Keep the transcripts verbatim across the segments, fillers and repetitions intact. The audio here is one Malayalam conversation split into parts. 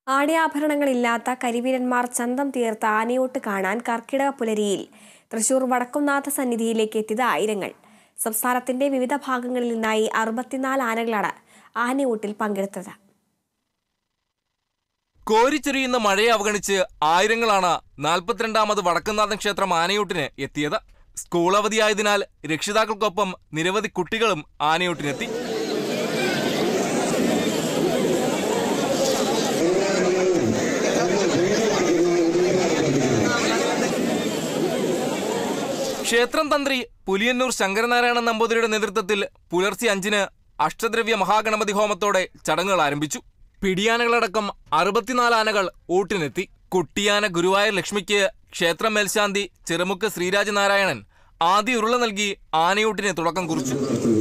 ആടയാഭരണങ്ങളില്ലാത്ത കരിവീരന്മാർ ചന്തം തീർത്ത ആനയൂട്ട് കാണാൻ കർക്കിടക പുലരിയിൽ തൃശൂർ വടക്കുംനാഥ സന്നിധിയിലേക്ക് എത്തിയത് ആയിരങ്ങൾ. സംസ്ഥാനത്തിന്റെ വിവിധ ഭാഗങ്ങളിൽ നിന്നായി അറുപത്തിനാല് ആനകളാണ് ആനയൂട്ടിൽ പങ്കെടുത്തത്. കോരിച്ചൊരിയുന്ന മഴയെ അവഗണിച്ച് ആയിരങ്ങളാണ് നാൽപ്പത്തിരണ്ടാമത് വടക്കുംനാഥൻ ക്ഷേത്രം ആനയൂട്ടിന് എത്തിയത്. സ്കൂൾ അവധിയായതിനാൽ രക്ഷിതാക്കൾക്കൊപ്പം നിരവധി കുട്ടികളും ആനയൂട്ടിനെത്തി. ക്ഷേത്രം തന്ത്രി പുലിയന്നൂർ ശങ്കരനാരായണ നമ്പൂതിരിയുടെ നേതൃത്വത്തിൽ പുലർച്ചെ അഞ്ചിന് അഷ്ടദ്രവ്യ മഹാഗണപതി ഹോമത്തോടെ ചടങ്ങുകൾ ആരംഭിച്ചു. പിടിയാനകളടക്കം അറുപത്തിനാല് ആനകൾ ഊട്ടിനെത്തി. കുട്ടിയാന ഗുരുവായൂർ ലക്ഷ്മിക്ക് ക്ഷേത്രം മേൽശാന്തി ചെറുമുക്ക് ശ്രീരാജനാരായണൻ ആദ്യ ഉരുള നൽകി ആനയൂട്ടിന് തുടക്കം കുറിച്ചു.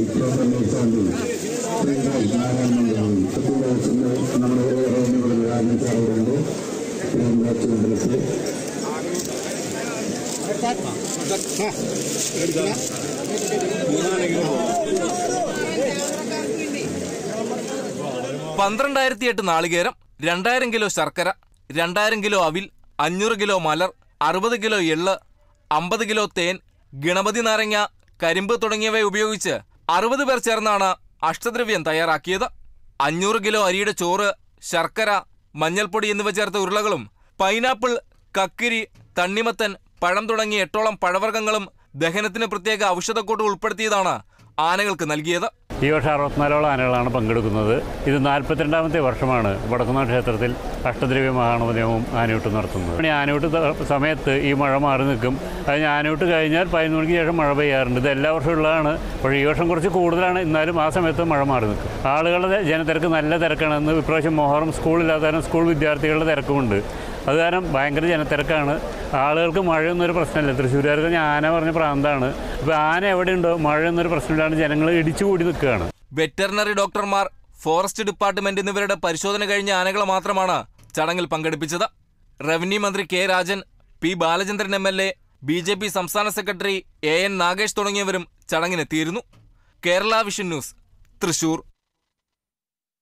പന്ത്രണ്ടായിരത്തി എട്ട് നാളികേരം, രണ്ടായിരം കിലോ ശർക്കര, രണ്ടായിരം കിലോ അവിൽ, അഞ്ഞൂറ് കിലോ മലർ, അറുപത് കിലോ എള്ള്, അമ്പത് കിലോ തേൻ, ഗണപതി നാരങ്ങ, കരിമ്പ് തുടങ്ങിയവ ഉപയോഗിച്ച് അറുപത് പേർ ചേർന്നാണ് അഷ്ടദ്രവ്യം തയ്യാറാക്കിയത്. അഞ്ഞൂറ് കിലോ അരിയുടെ ചോറ്, ശർക്കര, മഞ്ഞൾപ്പൊടി എന്നിവ ചേർത്ത ഉരുളകളും പൈനാപ്പിൾ, കക്കിരി, തണ്ണിമത്തൻ, പഴം തുടങ്ങിയ എട്ടോളം പഴവർഗ്ഗങ്ങളും ദഹനത്തിന് പ്രത്യേക ഔഷധക്കൂട്ട് ഉൾപ്പെടുത്തിയതാണ് ആനകൾക്ക് നൽകിയത്. ഈ വർഷം അറുപത്തിനാലോളം ആനകളാണ് പങ്കെടുക്കുന്നത്. ഇത് നാൽപ്പത്തിരണ്ടാമത്തെ വർഷമാണ് വടക്കുംനാഥ ക്ഷേത്രത്തിൽ അഷ്ടദ്രവ്യ മഹാഗണപതിയും ആനയൂട്ട് നടത്തുന്നത്. ഈ ആനയൂട്ട് സമയത്ത് ഈ മഴ മാറി നിൽക്കും. അതിന് ആനയൂട്ട് കഴിഞ്ഞാൽ പതിനൊന്ന് മണിക്ക് ശേഷം മഴ പെയ്യാറുണ്ട്. ഇത് എല്ലാ വർഷവും ഉള്ളതാണ്. പക്ഷേ ഈ വർഷം കുറച്ച് കൂടുതലാണ്. എന്നാലും ആ സമയത്ത് മഴ മാറി നിൽക്കും. ആളുകളുടെ ജനത്തിരക്ക് നല്ല തിരക്കാണെന്ന് ഇപ്രാവശ്യം മൊഹറം സ്കൂളില്ലാത്ത സ്കൂൾ വിദ്യാർത്ഥികളുടെ തിരക്കുമുണ്ട്. അത് കാരണം ഭയങ്കര ജനത്തിരക്കാണ്. ആളുകൾക്ക് മഴയൊന്നൊരു പ്രശ്നമില്ല. തൃശ്ശൂരുകാർക്ക് ആന പറഞ്ഞ പ്രാന്താണ്. ഇപ്പോൾ ആന എവിടെയുണ്ടോ മഴയൊന്നൊരു പ്രശ്നമില്ലാണ്ട് ജനങ്ങൾ ഇടിച്ചുകൂടി നിൽക്കുകയാണ്. വെറ്ററിനറി ഡോക്ടർമാർ, ഫോറസ്റ്റ് ഡിപ്പാർട്ട്മെന്റ് എന്നിവരുടെ പരിശോധന കഴിഞ്ഞ ആനകളെ മാത്രമാണ് ചടങ്ങിൽ പങ്കെടുപ്പിച്ചത്. റവന്യൂ മന്ത്രി K Rajan, P Balachandran M L A, B J P സംസ്ഥാന സെക്രട്ടറി എ എൻ നാഗേഷ് തുടങ്ങിയവരും ചടങ്ങിനെത്തിയിരുന്നു. Kerala vision news, Thrissur.